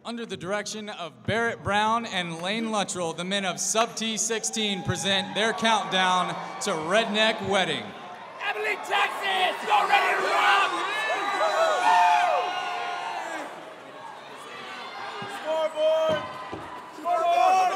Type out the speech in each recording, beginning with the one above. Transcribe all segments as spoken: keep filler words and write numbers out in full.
Under the direction of Barrett Brown and Lane Luttrell, the men of Sub T sixteen present their countdown to Redneck Wedding. Abilene, Texas, y'all ready to rock? Scoreboard! Scoreboard!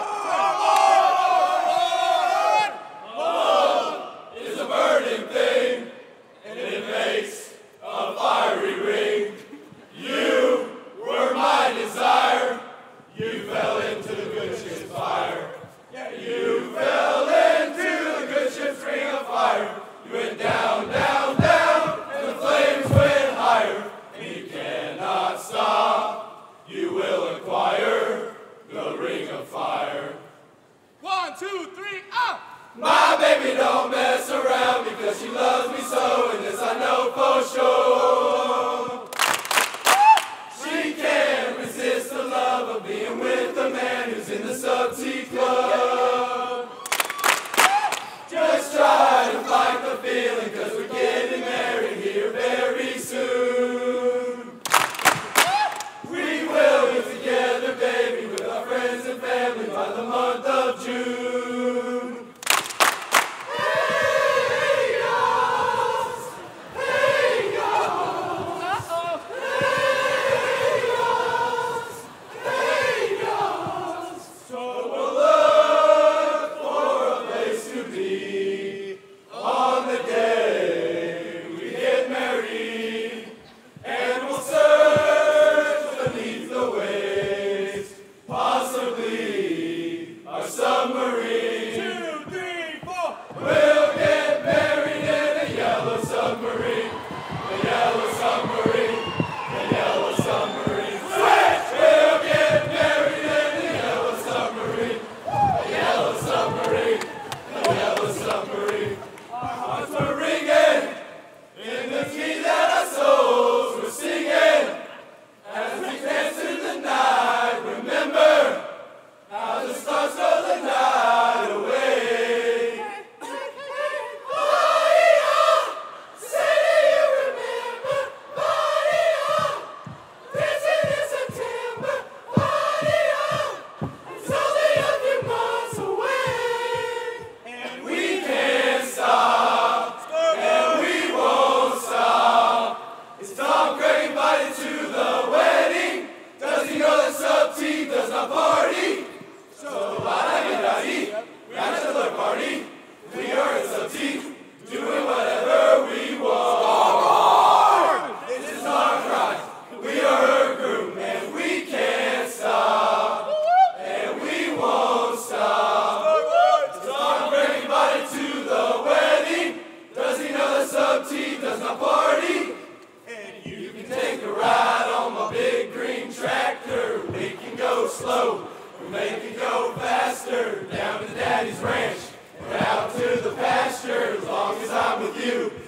Scoreboard! Love is a burning thing, and it makes a fiery ring. You were my desire. You fell into the good ship's fire. Yeah, you fell into the good ship's ring of fire. You went down, down, down, and the flames went higher. And you cannot stop. You will acquire the ring of fire. One, two, three, up! My baby don't mess around because she loves me so, and this I know for sure. She can't resist the love of being with the man who's in the Sub-T Club. Just try to fight the feeling, cause we're getting married here very soon. We will be together, baby, with our friends and family by the month of June. Hey, y'all! Hey, y'all! Uh-oh! Hey, y'all! Hey, y'all! So we'll look for a place to be on the day we get married, and we'll search beneath the waves, possibly our submarine. Two, three, four! We'll get married in a yellow submarine, a yellow submarine, a yellow submarine. Switch! We'll get married in a yellow submarine, a yellow submarine, a yellow submarine. Our hearts were ringing in the key that our souls were singing as we danced in the night. Remember how the stars stole the night away. Party on! Say that you remember. Party on! Dancing in September. Party on! It's only a few months away. And we can't stop. And we won't stop. Is Tom Craig invited to the wedding? Does he know that Sub-T does not party? So la-da-da-da-dee, bachelor party. We are at Sub-T, doing whatever we want. This is our bride, we are her groom, and we can't stop, and we won't stop. Is Tom Craig invited to the wedding? Does he know that Sub-T does not party? And you can take a ride on my big green tractor. We can go slow, or make it go faster. Down to Daddy's ranch, or out to the pasture. As long as I'm with you,